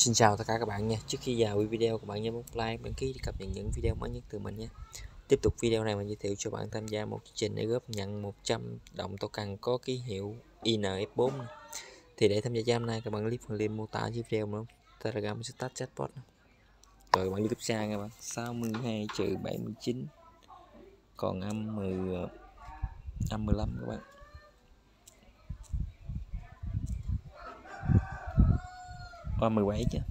Xin chào tất cả các bạn nha. Trước khi vào video, các bạn nhớ bấm like, đăng ký để cập nhật những video mới nhất từ mình nhé. Tiếp tục video này mình giới thiệu cho bạn tham gia một chương trình để góp nhận 100 đồng token có ký hiệu INF4. Thì để tham gia hôm nay các bạn click phần link mô tả dưới video nữa. Telegram start chatbot. Rồi các bạn YouTube sang các bạn 62-79 còn âm 15 các bạn. Qua 17 chứ.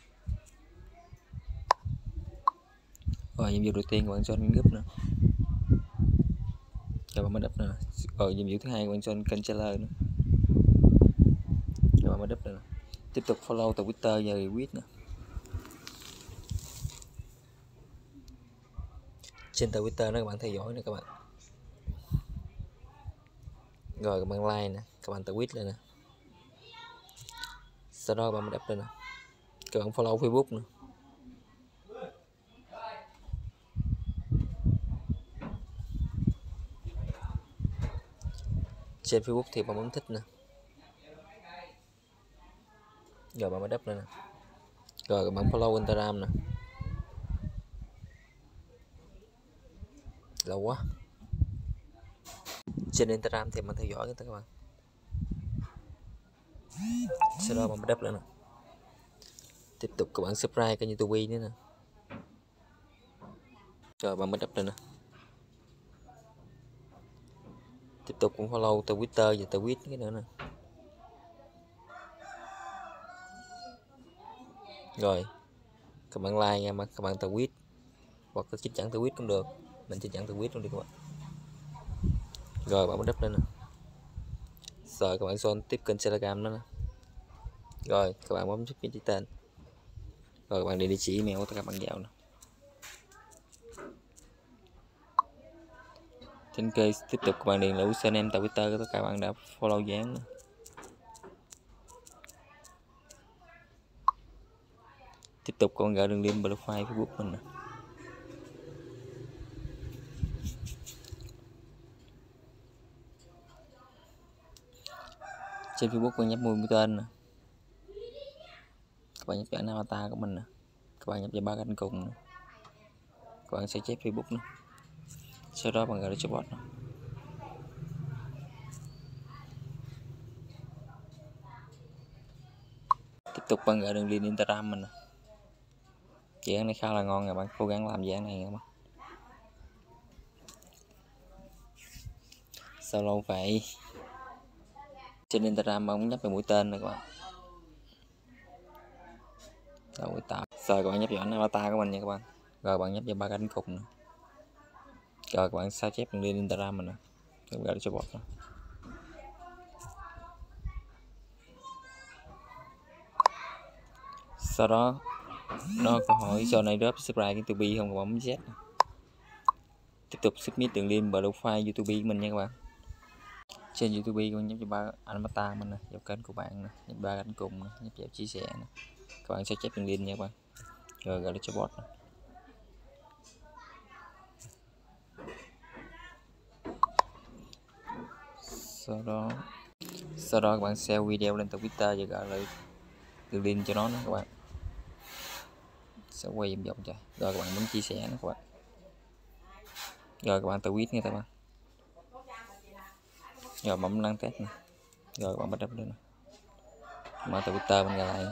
Rồi nhiệm vụ đầu tiên các bạn join group nữa. Các bạn mới đập nè. Rồi nhiệm vụ thứ hai các bạn join kênh trailer nữa. Các bạn mới đập nè. Tiếp tục follow từ Twitter và retweet nữa. Trên tờ Twitter đó các bạn theo dõi nè các bạn. Rồi các bạn like nè, các bạn tweet lên nè. Sau đó các bạn đập lên nè. Các bạn follow Facebook nữa. Trên Facebook thì bạn bấm thích nè. Rồi bạn mới đập lên nè. Rồi các bạn follow Instagram nè. Lâu quá. Trên Instagram thì mình theo dõi các bạn. Sau đó bạn mới đập lên nè. Tiếp tục các bạn subscribe kênh YouTube nữa nè. Rồi bạn mới đập lên nè. Tiếp tục cũng follow từ Twitter và tweet cái nữa nè. Rồi các bạn like nha, các bạn tweet hoặc là chỉnh chẳng tweet cũng được, mình chỉnh chẳng tweet luôn đi các bạn. Rồi bạn mới đập lên nè. Rồi các bạn join tiếp kênh Telegram nữa nè. Rồi các bạn bấm submit đi tên. Rồi các bạn điền địa chỉ email của các bạn vào nè. Trên case tiếp tục các bạn điền là username tại Twitter của các bạn đã follow dự án. Tiếp tục con gửi đường link profile Facebook mình nè. Trên Facebook con nhấp mũi tên nè. Các bạn nhấp vào avatar của mình nè. Các bạn nhấp vào ba cánh cùng nè. Các bạn sẽ chép Facebook nè. Sau đó bạn gọi là chatbot nè. Tiếp tục bạn gọi đường link Instagram mình nè. Dự án này khá là ngon, các bạn cố gắng làm dự án này các bạn. Sao lâu vậy? Trên Instagram bạn nhấp vào mũi tên này các bạn. Rồi các bạn nhấp vào ảnh avatar của mình nha các bạn. Rồi bạn nhấp vào ba cánh cùng nè. Rồi các bạn sao chép đường link Instagram mình nè. Các bạn gọi là chatbot nè. Sau đó nó câu hỏi sau này drop subscribe cái YouTube không, các bạn bấm Z. Tiếp tục submit đường link profile YouTube của mình nha các bạn. Trên YouTube con nhấp vào ba avatar mình nè, vào kênh của bạn nè, nhấp ba cánh cùng nè, nhấp vào chia sẻ nè. Các bạn sẽ chép đường link nha các bạn. Rồi gọi là chatbot nè. Sau đó các bạn share video lên từ Twitter và gọi lại đường link cho nó nữa các bạn. Sẽ quay vòng vòng cho. Rồi các bạn muốn chia sẻ nữa các bạn. Rồi các bạn tweet nha các bạn. Rồi bấm đăng test nè. Rồi các bạn bắt đầu lên nè. Mở từ Twitter bên lại.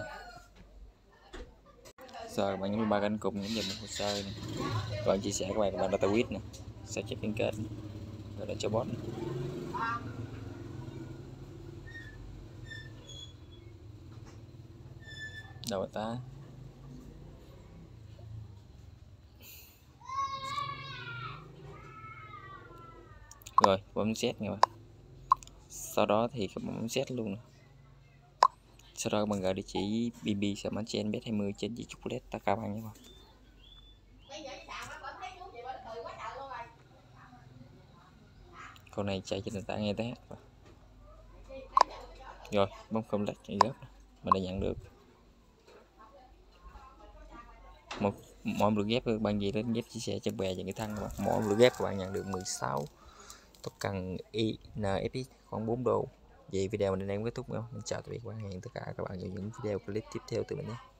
Rồi các bạn nhấn ba cánh cùng, nhấn vào một hồ sơ này. Các bạn chia sẻ các bạn đã tweet nè. Sẽ chép liên kết. Rồi là cho bot. Đâu ta. Rồi bấm set nha bạn. Sau đó thì các bạn bấm set luôn nè. Sau đó các bạn gọi địa chỉ bb chen bet 20 trên chị chocolate tất cả bạn nhé bạn. Con này chạy trên nền tảng nghe té. Rồi bấm complete chạy gấp mình đã nhận được mỗi lượt ghép các bạn gì đến ghép chia sẻ cho bè và người thân các bạn. Mỗi lượt ghép các bạn nhận được 16 token INFX khoảng 4 đô. Vậy video mình đến đây kết thúc không? Mình chào tạm biệt các bạn, hẹn tất cả các bạn vào những video clip tiếp theo từ mình nhé.